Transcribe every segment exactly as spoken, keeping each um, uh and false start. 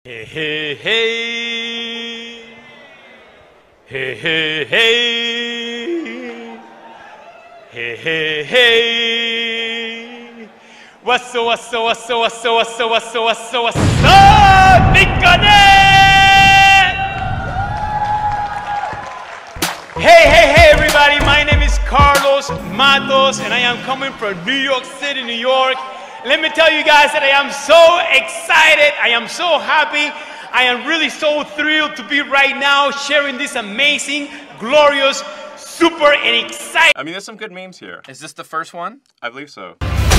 Hey, hey, hey. Hey, hey, hey. Hey, hey, hey. What's up, what's up, what's up, what's up, what's up, what's up, what's up, what's up, Nickane? Hey, hey, hey, everybody. My name is Carlos Matos, and I am coming from New York City, New York. Let me tell you guys that I am so excited. I am so happy. I am really so thrilled to be right now sharing this amazing, glorious, super, and exciting. I mean, there's some good memes here. Is this the first one? I believe so.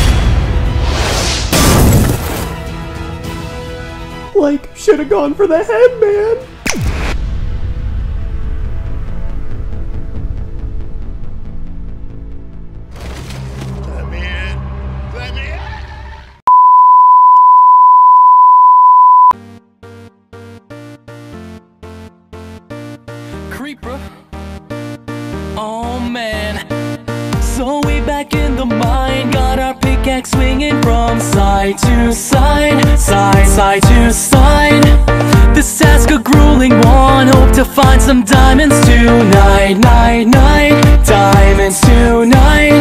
Like, should have gone for the head, man. Let me in. Let me in. Creeper. Oh man. So we back in the mine, got our pickaxe swinging from side to side, side, side to side. This task a grueling one, hope to find some diamonds tonight, night, night, diamonds tonight.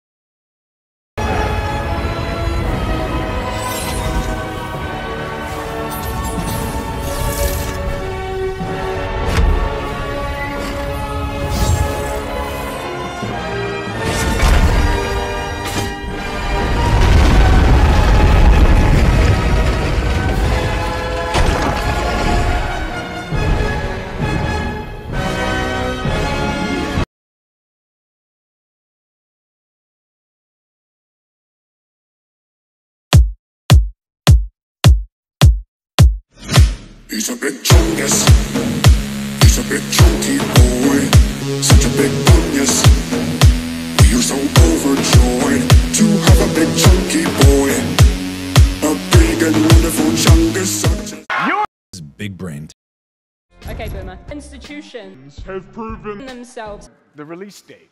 He's a big chungus. He's a big chunky boy. Such a big bungus. We are so overjoyed to have a big chunky boy. A big and wonderful chungus. Such a Big brained. Okay, Boomer. Institutions have proven themselves. the release date.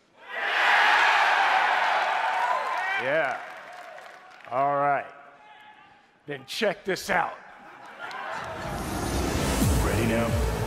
Yeah. All right. Then check this out. Ready now?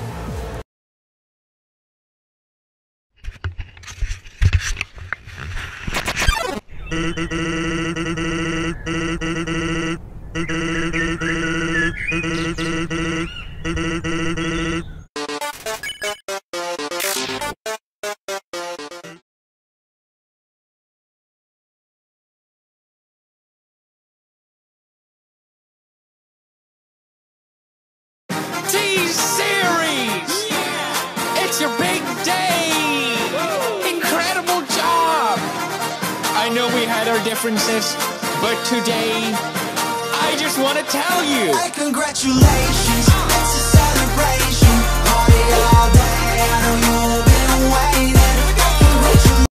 T-Series! It's your big day! Incredible job! I know we had our differences, but today, I just want to tell you! Hey, congratulations, it's a celebration. Party all day, I know you've been waiting. Congratulations.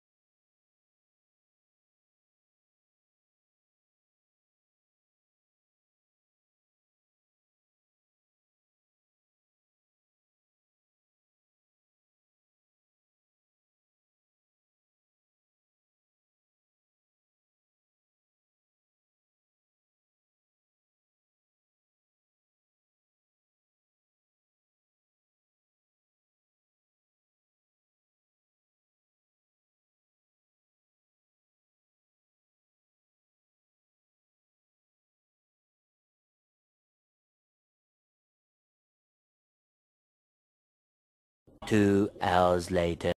Two hours later.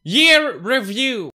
Year Review.